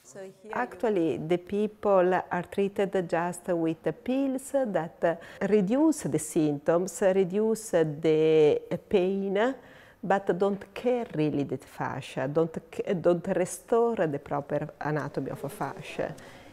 Actually, the people are treated just with the pills that reduce the symptoms, reduce the pain, but don't care really the fascia, don't restore the proper anatomy of a fascia.